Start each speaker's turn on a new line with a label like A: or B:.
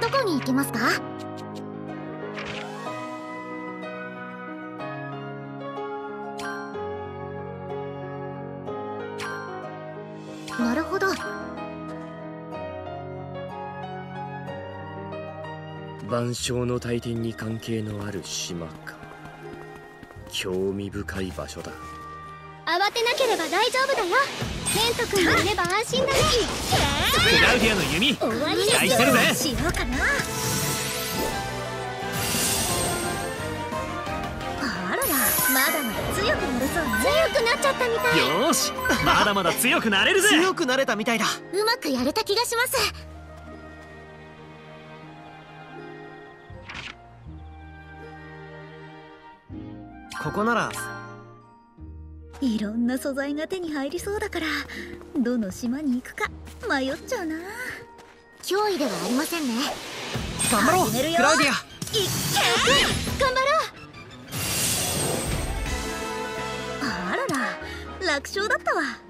A: どこに行きますか？なるほど。
B: 万象の大天に関係のある島か。興味深い場所だ。
A: 慌てなければ大丈夫だよ。ケント君がいれば安心だね。
C: クラウディアの弓
A: 終わりです
C: 期待してるぜ。
A: しようかな。あらら、まだまだ強くなれそうね。強くなっちゃったみたい。
C: よーし、まだまだ強くなれるぜ。
D: 強くなれたみたいだ。
A: うまくやれた気がします。
D: ここなら
E: いろんな素材が手に入りそうだから、どの島に行くか迷っちゃうな。
A: 脅威ではありませんね。
D: 頑張ろう
E: 始めるよ。
D: クラウディア。
A: 頑張ろう。
E: あらら、楽勝だったわ。